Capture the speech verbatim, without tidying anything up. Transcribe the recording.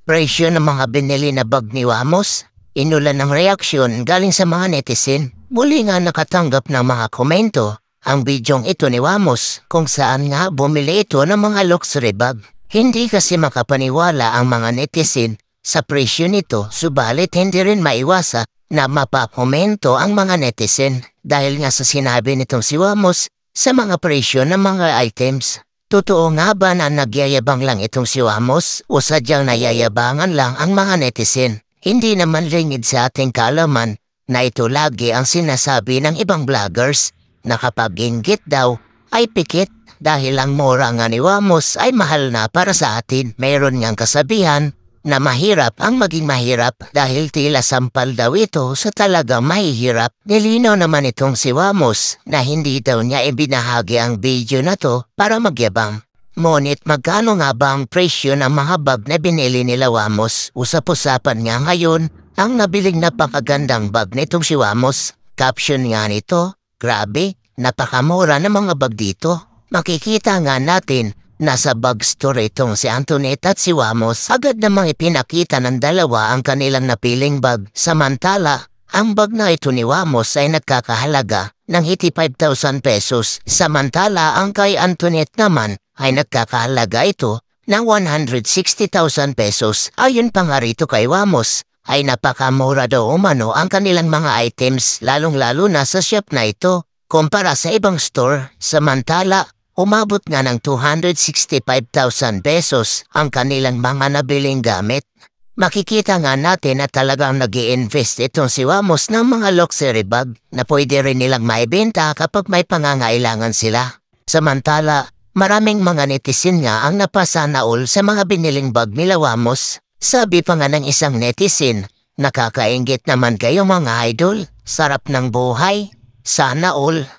presyo ng mga binili na bag ni Wamos, inulan ng reaksyon galing sa mga netizen. Muli nga nakatanggap ng mga komento ang bidyong ito ni Wamos kung saan nga bumili ito ng mga luxury bag. Hindi kasi makapaniwala ang mga netizen sa presyo nito, subalit hindi rin maiwasa na mapakomento ang mga netizen dahil nga sa sinabi nitong si Wamos sa mga presyo ng mga items. Totoo nga ba na nagyayabang lang itong si Wamos o sadyang nayayabangan lang ang mga netizen? Hindi naman lingid sa ating kaalaman na ito lagi ang sinasabi ng ibang vloggers na kapag inggit daw ay pikit dahil ang mura nga ni Wamos ay mahal na para sa atin. Mayroon ngang kasabihan na mahirap ang maging mahirap dahil tila sampal daw ito sa talagang mahihirap. Nilinaw naman itong si Wamos na hindi daw niya ibinahagi ang video na to para magyabang. Ngunit magkano nga ba ang presyo ng mga bag na binili nila Wamos? Usap-usapan nga ngayon ang nabiling napakagandang bag nitong si Wamos. Caption nga nito, "Grabe, napakamura ng mga bag dito." Makikita nga natin nasa bag store itong si Antoinette at si Wamos. Agad namang ipinakita ng dalawa ang kanilang napiling bag. Samantala, ang bag na ito ni Wamos ay nagkakahalaga ng eighty-five thousand pesos. Samantala, ang kay Antoinette naman ay nagkakahalaga ito ng one hundred sixty thousand pesos. Ayon pa nga rito kay Wamos, ay napakamura daw umano ang kanilang mga items, lalong-lalo na sa shop na ito kumpara sa ibang store. Samantala, umabot nga ng two hundred sixty-five thousand pesos ang kanilang mga nabiling gamit. Makikita nga natin na talagang nag-i-invest itong si Wamos ng mga luxury bag na pwede rin nilang maibenta kapag may pangangailangan sila. Samantala, maraming mga netizen nga ang napasana all sa mga biniling bag nila Wamos. Sabi pa nga ng isang netizen, "Nakakainggit naman kayo mga idol, sarap ng buhay, sana all."